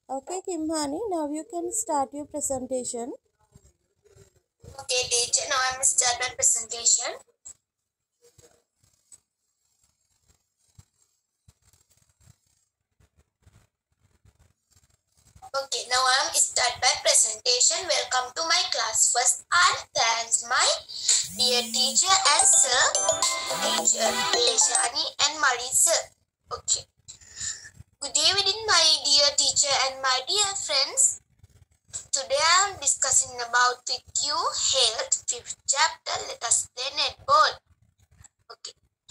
Okay, Kimhani, now you can start your presentation. Okay, teacher. Now I'm start my presentation. Okay, now I'm start my presentation. Welcome to my class. First, I'll thanks my dear teacher and sir, teacher Reshani and Marisa. Okay. Good evening, my dear teacher and my dear friends. Today I'm discussing about with you health fifth chapter. Let us play netball. Okay.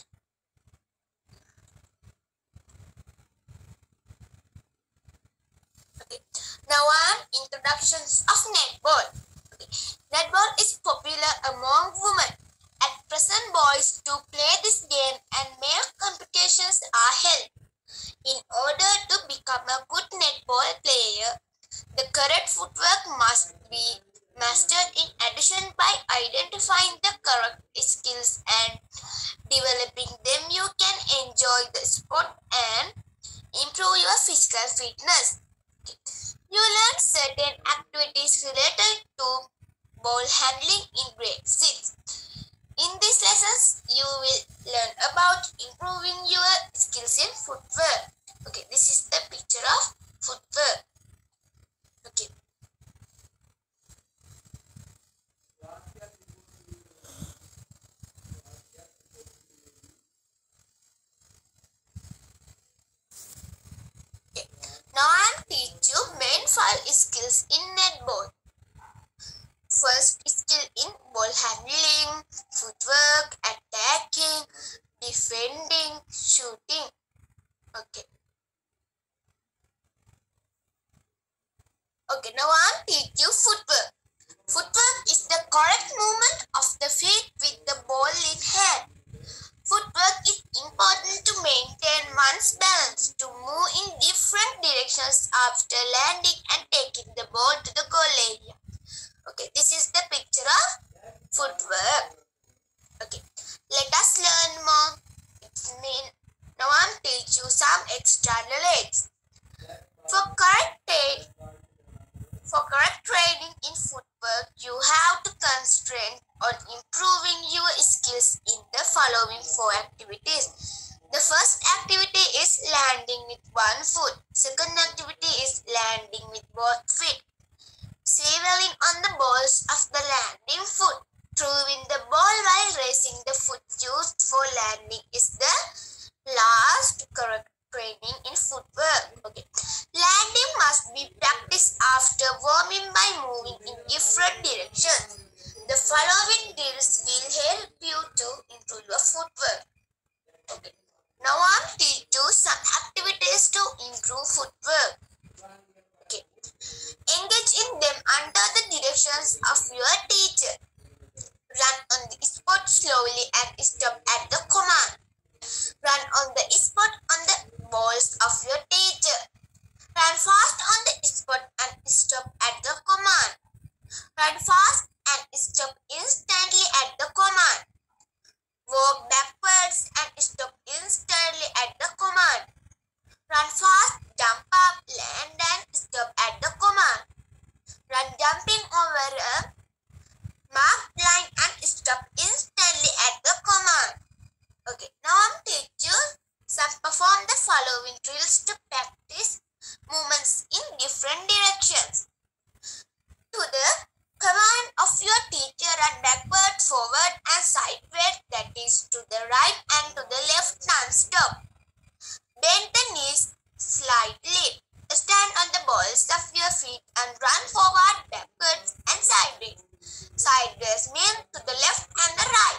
Okay. Now on introductions of netball. Okay. Netball is popular among women. At present, boys do play this game and male competitions are held. In order to become a good netball player, the correct footwork must be mastered. In addition, by identifying the correct skills and developing them, you can enjoy the sport and improve your physical fitness. You learn certain activities related to ball handling in grade 6. In these lessons, you will learn about improving your skills in footwork. Okay, this is the picture of footwork. Okay. Okay. Now I am teach you main 5 skills in netball. First skill in ball handling, footwork, attacking, defending, shooting. Okay. Okay, now I am teach you footwork. Footwork is the correct movement of the feet with the ball in hand. Footwork is important to maintain one's balance, to move in different directions after landing and taking the ball to the goal area. Okay, this is the picture of footwork. Okay, let us learn more. Now I'm teach you some extra knowledge. For correct training in footwork, you have to concentrate on improving your skills in the following 4 activities. The first activity is landing with one foot. Second activity is landing with both feet. Sailing on the balls of the landing foot. Throwing the ball while raising the foot used for landing is the last correct training in footwork. Okay. Landing must be practiced after warming by moving in different directions. The following drills will help you to improve your footwork. Okay. Now I'm teach you some activities to improve footwork. Okay. Engage in them under the directions of your teacher. Run on the spot slowly and stop at the command. Run on the spot on the balls of your teacher. Run fast on the spot and stop at the command. Run fast and stop instantly at the command. Walk backwards and stop instantly at the command. Run fast, jump up, land and stop at the command. Run jumping over a marked line and stop instantly at the command. Okay, now I'm teach you some perform the following drills to practice movements in different directions. To the command of your teacher, run backward, forward and sideways, that is to the right and to the left non-stop. Bend the knees slightly. Stand on the balls of your feet and run forward, backwards and sideways. Sideways means to the left and the right.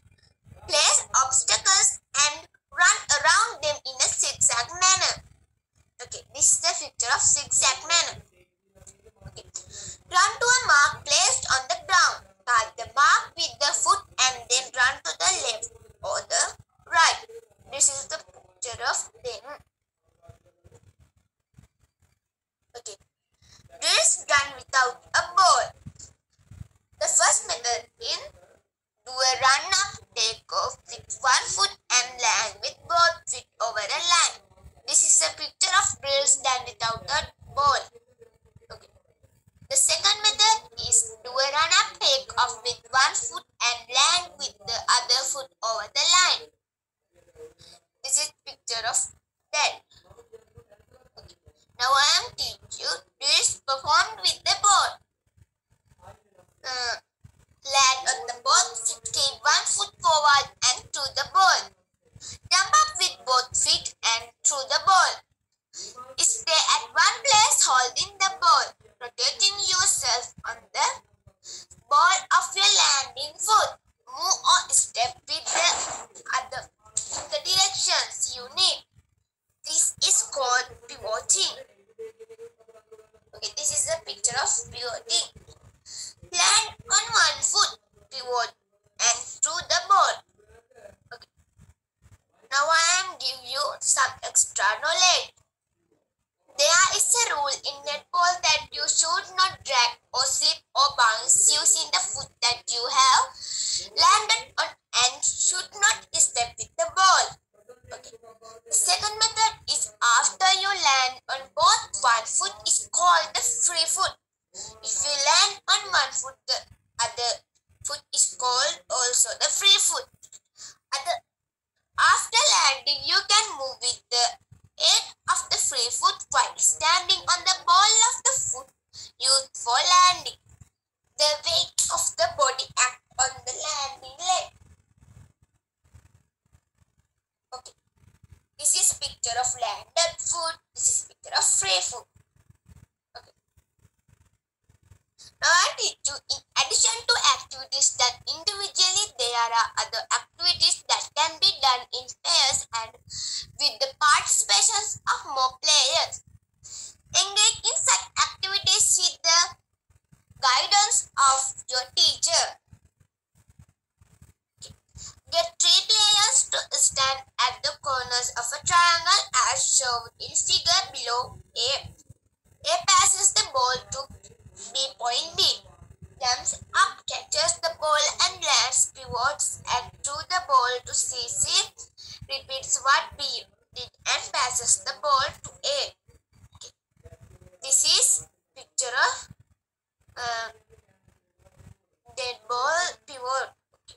Place obstacles and run around them in a zigzag manner. Okay, this is the picture of zigzag manner. Okay. Run to a mark placed on the ground. Touch the mark with the foot and then run to the left or the right. This is the picture of them. Okay. Drills done without a ball. The first method in do a run up, take off with one foot and land with both feet over a line. This is a picture of drills done without a ball. Do a run-up take-off with one foot and land with the other foot over the line. This is picture of that. Okay. Now I am teach you drills performed with the ball. Land on the ball, keep one foot forward and throw the ball. Jump up with both feet and throw the ball. Stay at one place holding the ball, rotating yourself on the ball of your landing foot. Move or step with the directions you need. This is called pivoting. Okay, this is a picture of pivoting. Land on one foot, pivot and throw the ball. Okay. Now I am giving you some extra knowledge. There is a rule in netball that you should not drag or slip or bounce using the foot that you have landed on and should not step with the ball. Okay. The second method is after you land on both one foot is called the free foot. If you land on one foot, the other foot is called also the free foot. After landing, you can move with the aid of the free foot while standing on the ball of the foot used for landing. The weight of the body acts on the landing leg. Okay. This is picture of landed foot. This is picture of free foot. Okay. Now I teach you in addition to activities that individually, there are other activities that can be done in pairs and with the participation of more players. Engage in such activities with the guidance of your teacher. Get 3 players to stand at the corners of a triangle as shown in figure below. A passes the ball to B point B. Jumps up, catches the ball and lands, pivots and threw the ball to C. Repeats what B did and passes the ball to A. Okay. This is picture of dead ball pivot. Okay.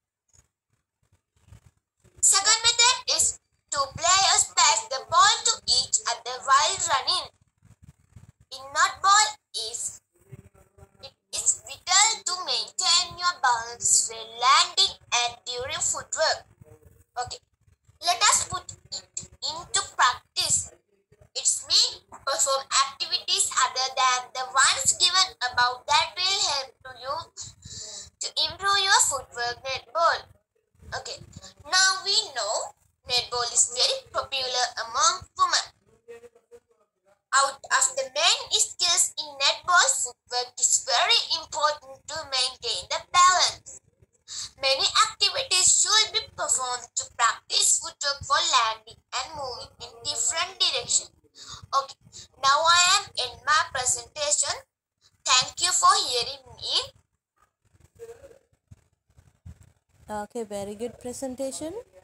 Second method is 2 players pass the ball to each other while running. In netball, it is vital to maintain your balance when landing and during footwork. Okay, let us put it into practice. It's mean perform activities other than the ones given above that will help you to improve your footwork netball. Okay, now we know netball is very popular among women. Out of the main skills in netball, footwork is very important to maintain the balance. Many activities should be performed to practice footwork for landing and moving in different directions. Okay, now I am in my presentation. Thank you for hearing me. Okay, very good presentation.